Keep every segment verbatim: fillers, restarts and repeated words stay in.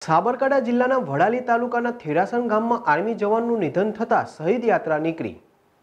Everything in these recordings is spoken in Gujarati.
સાબરકાંઠા જિલ્લાના વડાલી તાલુકાના થેરાસણ ગામમાં આર્મી જવાનનું નિધન થતાં શહીદ યાત્રા નીકળી।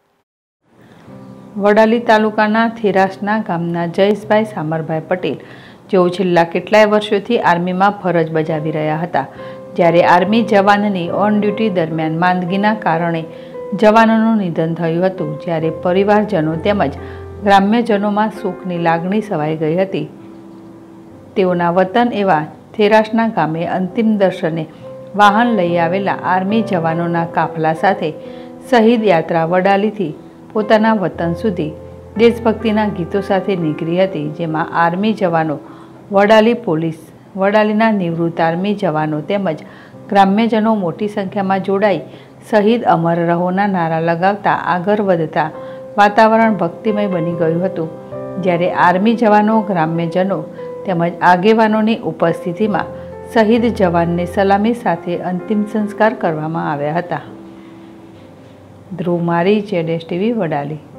વડાલી તાલુકાના થેરાસના ગામના જયેશભાઈ સામરભાઈ પટેલ જેઓ છેલ્લા કેટલાય વર્ષોથી આર્મીમાં ફરજ બજાવી રહ્યા હતા, જ્યારે આર્મી જવાનની ઓન ડ્યુટી દરમિયાન માંદગીના કારણે જવાનોનું નિધન થયું હતું, જ્યારે પરિવારજનો તેમજ ગ્રામ્યજનોમાં શોકની લાગણી છવાઈ ગઈ હતી। તેઓના વતન એવા થેરાસના ગામે અંતિમ દર્શને વાહન લઈ આવેલા આર્મી જવાનોના કાફલા સાથે શહીદ યાત્રા વડાલીથી પોતાના વતન સુધી દેશભક્તિના ગીતો સાથે નીકળી હતી, જેમાં આર્મી જવાનો, વડાલી પોલીસ, વડાલીના નિવૃત્ત આર્મી જવાનો તેમજ ગ્રામ્યજનો મોટી સંખ્યામાં જોડાઈ શહીદ અમર રહોના નારા લગાવતા આગળ વધતા વાતાવરણ ભક્તિમય બની ગયું હતું, જ્યારે આર્મી જવાનો, ગ્રામ્યજનો તેમજ આગેવાનોની ઉપસ્થિતિમાં શહીદ જવાનને સલામી સાથે અંતિમ સંસ્કાર કરવામાં આવ્યા હતા। ધ્રુવ મારી, જેડેશ ટીવી, વડાલી।